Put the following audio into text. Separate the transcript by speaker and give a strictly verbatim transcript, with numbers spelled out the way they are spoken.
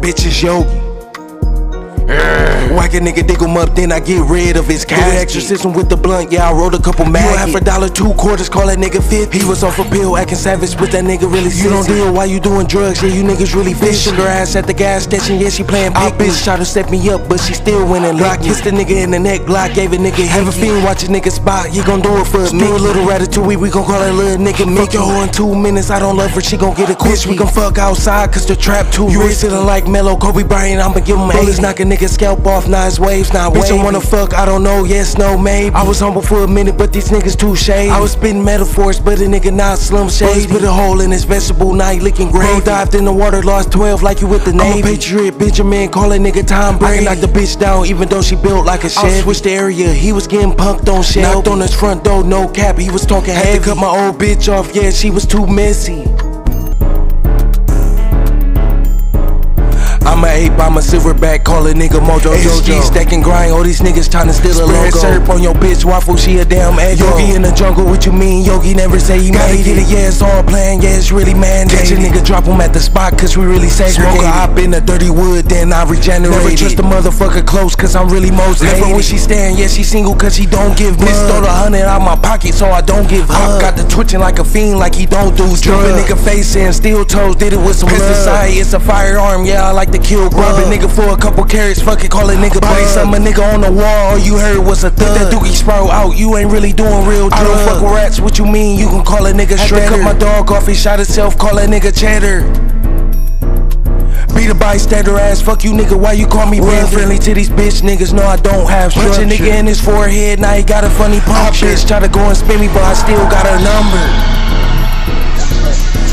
Speaker 1: bitch is Yogi. Whack a nigga, dig him up, then I get rid of his casket. Exorcism with the blunt, yeah, I rolled a couple maggots. Half a dollar, two quarters, call that nigga fifty. He was off a pill, acting savage, but that nigga really sick. You don't deal while you doing drugs, yeah, you niggas really fish. Her ass at the gas station, yeah, she playing big. Bitch tried to set me up, but she still winning. Glock kissed the nigga in the neck, Glock gave a nigga. Have a fiend, watch a nigga spot, he gon' do it for me. Do a little ratatouille, we gon' call that little nigga Mickey. Fuck your hoe in two minutes, I don't love her, she gon' get a quick. We gon' fuck outside, cause the trap too rich. You ain't sitting like Mello, Kobe Bryant, I'ma give him a bullets, knock a nigga scalp off, now it's waves, now bitch, I wanna fuck, I don't know, yes, no, maybe. I was humble for a minute, but these niggas too shady. I was spitting metaphors, but a nigga not slim shady. Put a hole in his vegetable, now he licking gravy. Bro dived in the water, lost twelve like you with the Navy. I'm a patriot, Benjamin, call a nigga Tom Brady. I can knock the bitch down, even though she built like a shed. I switched the area, he was getting punked on shit. Knocked on his front door, no cap, he was talking heavy. Had to cut my old bitch off, yeah, she was too messy. I'm a ape, I'm a silverback, call a nigga Mojo, Jojo. Stack and grind, all these niggas tryna steal a logo. Spread syrup on your bitch, waffle, she a damn egg. Yogi in the jungle, what you mean? Yogi never say he gotta made get it. Yeah, it's all planned, yeah, it's really mandated. Catch a nigga, drop him at the spot, cause we really segregated. Smoke a hop in the dirty wood, then I regenerate. Never trust a motherfucker close, cause I'm really most hated. Never where she stand, yeah, she single, cause she don't give blood. Bitch stole a hundred out my pocket, so I don't give up. Got the twitching like a fiend, like he don't do drugs. Strip a nigga face in, steel toes, did it with some pesticide. It's a firearm, yeah, I like to kill grub. Nigga for a couple carrots, fuck it, call a nigga play something. A nigga on the wall, all you heard was a thud. Put that dookie sprout out, you ain't really doing real drugs. I don't fuck with rats, what you mean? You can call a nigga shredder. Had to cut my dog off, he shot himself, call a nigga cheddar. Be the bystander ass, fuck you nigga, why you call me brother? Friendly to these bitch niggas, no I don't have structure. Punch a nigga in his forehead, now he got a funny puncture. Bitch try to go and spin me, but I still got a number.